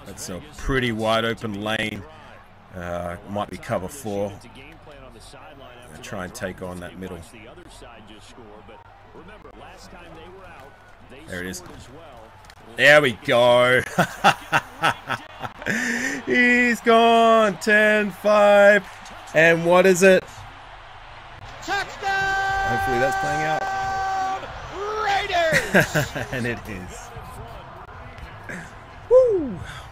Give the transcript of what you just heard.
That's a pretty wide open lane. Might be cover 4. Try and take on that middle. There it is. There we go. He's gone. 10-5. And what is it? Touchdown! Hopefully that's playing out. Raiders! And it is. Woo!